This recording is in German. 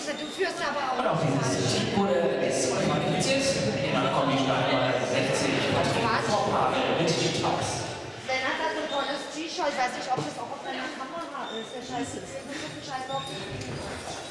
Du führst aber auch. Und auch dieses Team wurde qualifiziert. Jemand kommt die Stadt 60 Top-Haare mit den Tops. Sven hat da so ein tolles T-Shirt. Ich weiß nicht, ob das auch auf meiner Kamera ist. Der Scheiße ist. Das ist ein Scheiß drauf.